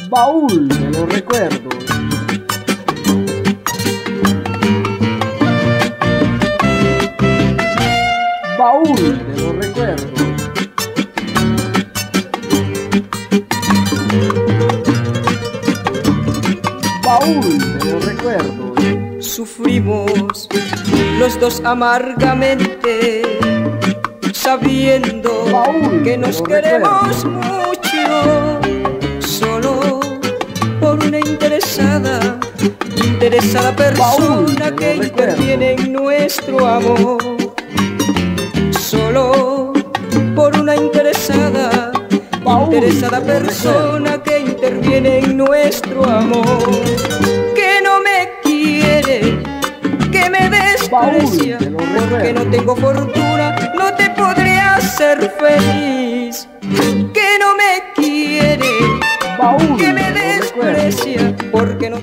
Baúl de los recuerdos. Baúl de los recuerdos. Baúl de los recuerdos. Sufrimos los dos amargamente, sabiendo que nos queremos mucho, solo por una interesada persona que interviene en nuestro amor. Solo por una interesada persona que interviene en nuestro amor, que no me quiere, que me desprecia, porque no tengo fortuna, no te podré hacer feliz. Que no me quiere, que me desprecia, porque no